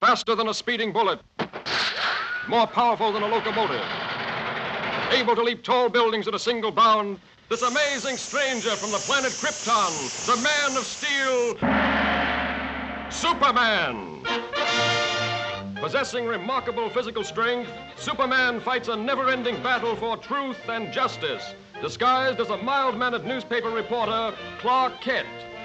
faster than a speeding bullet, more powerful than a locomotive, able to leap tall buildings at a single bound, this amazing stranger from the planet Krypton, the Man of Steel, Superman. Possessing remarkable physical strength, Superman fights a never-ending battle for truth and justice, disguised as a mild-mannered newspaper reporter, Clark Kent.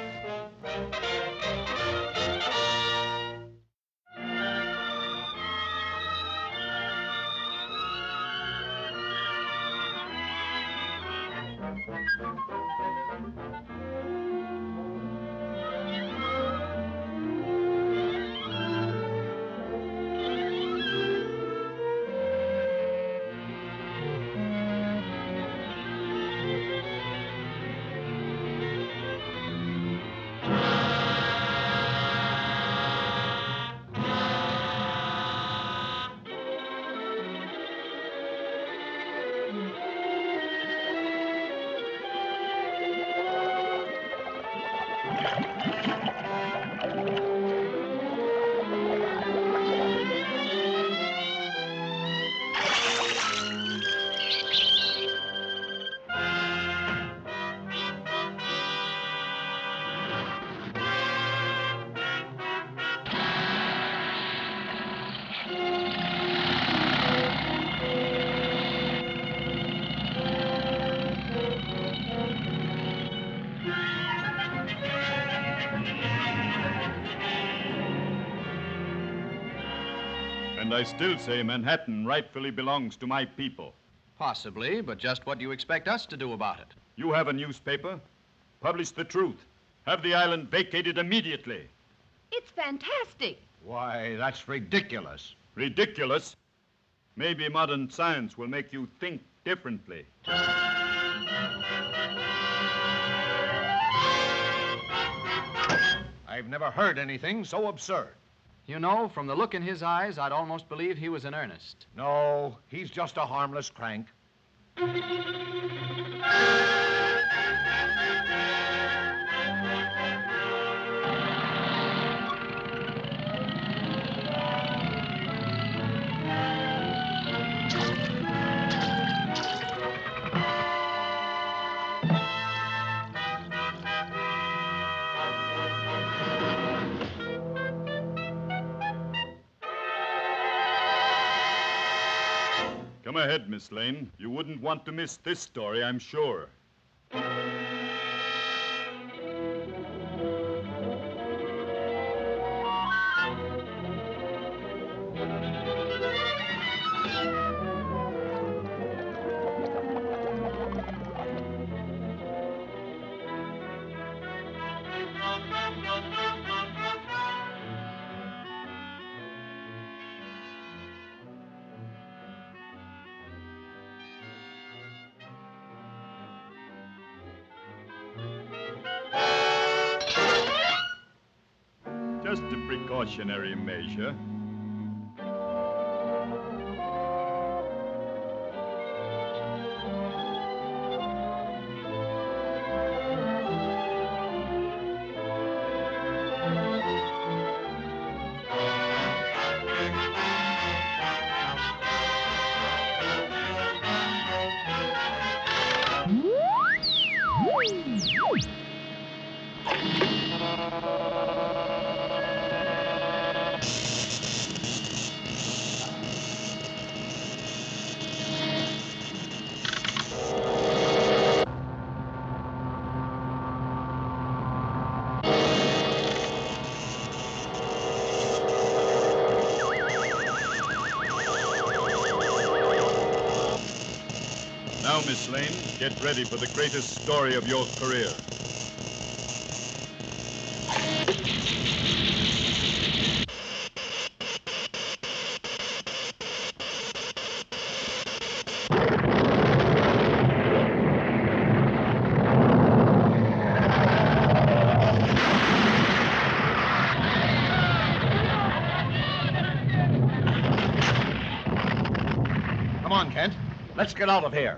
And I still say Manhattan rightfully belongs to my people. Possibly, but just what do you expect us to do about it? You have a newspaper. Publish the truth. Have the island vacated immediately. It's fantastic. Why, that's ridiculous. Ridiculous? Maybe modern science will make you think differently. I've never heard anything so absurd. You know, from the look in his eyes, I'd almost believe he was in earnest. No, he's just a harmless crank. Come ahead, Miss Lane. You wouldn't want to miss this story, I'm sure. Just a precautionary measure. Now, Miss Lane, get ready for the greatest story of your career. Come on, Kent. Let's get out of here.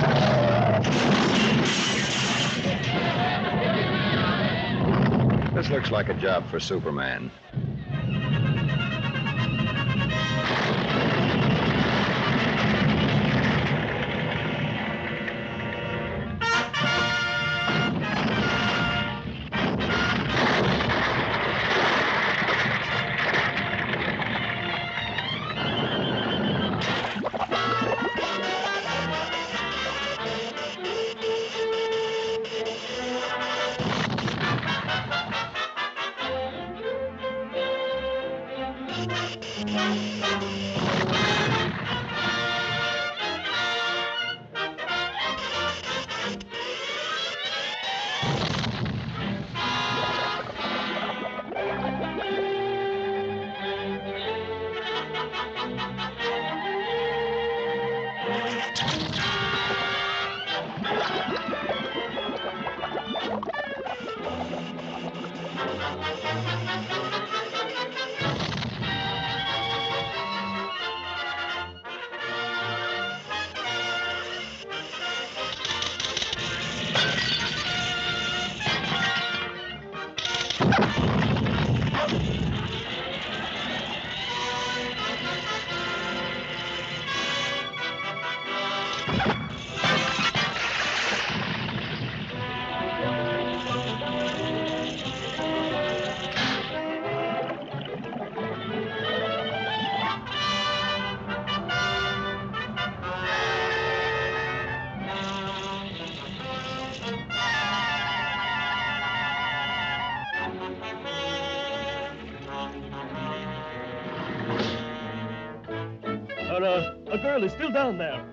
This looks like a job for Superman. A girl is still down there.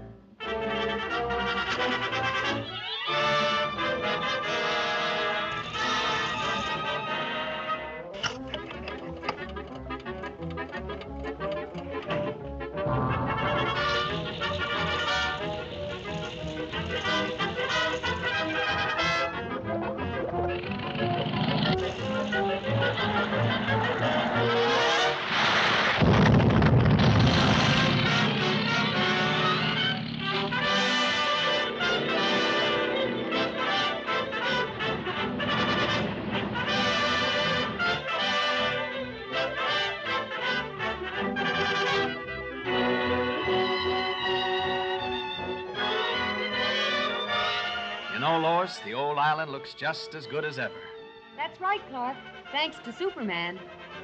You know, Lois, the old island looks just as good as ever. That's right, Clark. Thanks to Superman.